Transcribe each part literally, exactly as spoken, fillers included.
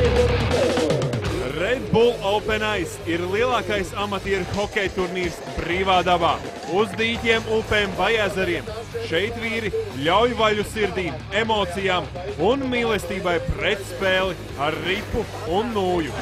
Red Bull Open Ice ir lielākais amatieru hokeja turnīrs brīvā dabā. Uz dīķiem, upēm vai ezeriem. Šeit vīri ļauj vaļu sirdīm, emocijām un mīlestībai pret spēli ar ripu un nūju.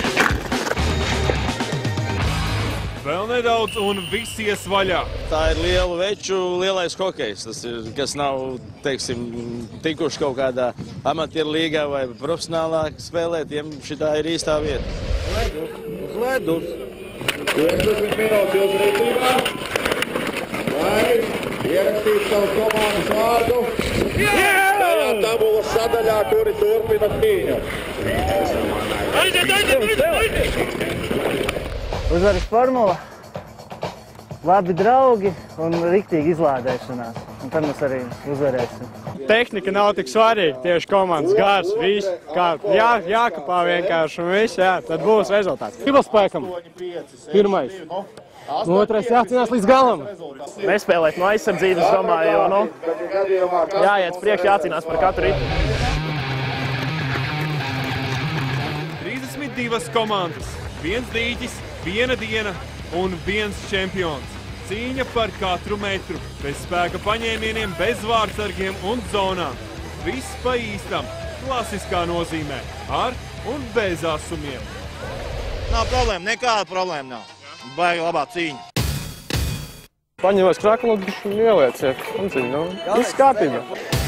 Vēl nedaudz un viss ies vaļā. Tā ir lielu veču lielais hokejs, tas ir, kas nav, teiksim, tikuši kaut kādā amatieru līgā vai profesionālā spēlē, tiem šitā ir īstā vieta. Uz ledus. piecdesmit minūtes jūs rītībā. Vai ierakstīt savu komandas vārdu. Tajā tabulas sadaļā, kuri turpina cīņu. Aiziet, aiziet, aiziet! Uzvaras formula, labi draugi un riktīgi izlādēšanās. Un tad mēs arī uzvarēsim. Tehnika nav tik svarīga, tieši komandas gars, viss, kā jā, jākapā vienkārši un viss, jā, tad būs rezultāts. Filospēkam, pirmais. Otrais jācīnās līdz galam. Nespēlēt no aizsardzības, domāju, jo, nu, jāiet priekš, jācīnās par katru ritu. trīsdesmit divas komandas, viens dīķis, viena diena un viens čempions. Cīņa par katru metru, bez spēka paņēmieniem, bez vārdsargiem un zonām. Viss pa īstam, klasiskā nozīmē, ar un bez asumiem. Nav problēma, nekāda problēma nav. Baigi labā cīņa. Paņemās kraklogu un ielieciet. Un cīņa, nu, viss kārtībā.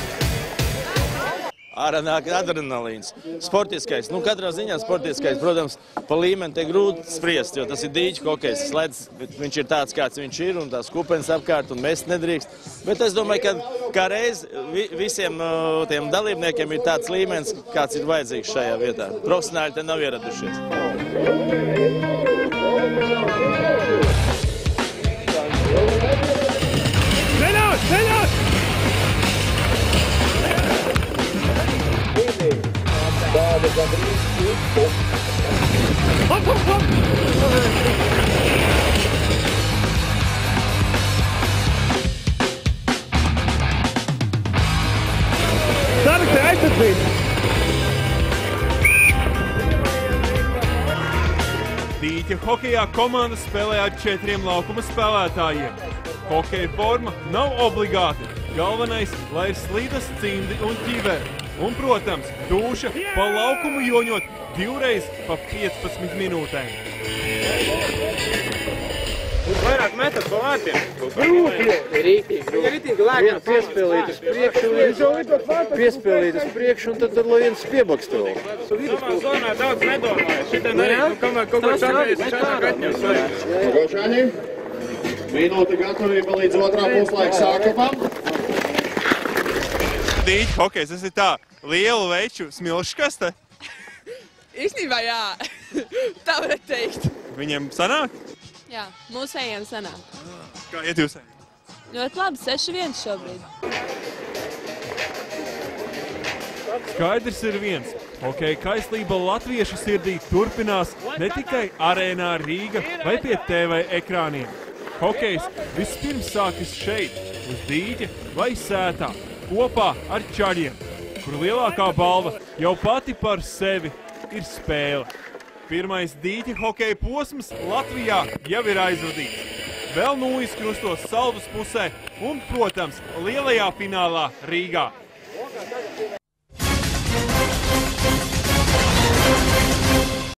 Ārā nāk adrenalīns. Sportiskais, nu katrā ziņā sportiskais, protams, pa līmeni te grūti spriest, jo tas ir dīķu hokejs. Slēdz, viņš ir tāds, kāds viņš ir, un tās kupenes apkārt, un mest nedrīkst. Bet es domāju, ka kā reiz vi, visiem uh, tiem dalībniekiem ir tāds līmenis, kāds ir vajadzīgs šajā vietā. Profesionāļi te nav ieradušies. Ceļot, ceļot! Tāda gandrīz pusi. Hop, hop, hop! Sarukte aizsardzība! Dīķa hokejā komanda spēlē ar četriem laukuma spēlētājiem. Hokeja forma nav obligāti. Galvenais, lai ir slīdas cimdi un ķiveri. Un, protams, dūša pa laukumu joņot divreiz pa piecpadsmit minūtēm. Vairāk metat pa vārtiem. Grūti, rītīgi, grūti. Vienu piespēlīt uz priekšu, piespēlīt uz priekšu, un tad, tad lai viens piebaks to. Savā zonā daudz nedomāju. Šitien arī, nu, kamēr kaut ko čakais, čakāk atņems. Gošaņi, minūte gatavība līdz otrā puslaika sākumam. Dīķa hokejs, tas ir tā lielu veču smilšu kaste? Īstenībā jā, tā varētu teikt. Viņiem sanāk? Jā, mūsējiem sanāk. Kā iet jūsējiem? Ļoti labi, seši viens šobrīd. Skaidrs ir viens. Hokeja kaislība latviešu sirdī turpinās ne tikai arēnā Rīga vai pie T V ekrāniem. Hokejs vispirms sākas šeit, uz dīķa vai sētā, kopā ar čaļiem, kur lielākā balva jau pati par sevi ir spēle. Pirmais dīķa hokeja posms Latvijā jau ir aizvadīts. Vēl nūjas krustos Saldus pusē un, protams, lielajā finālā Rīgā.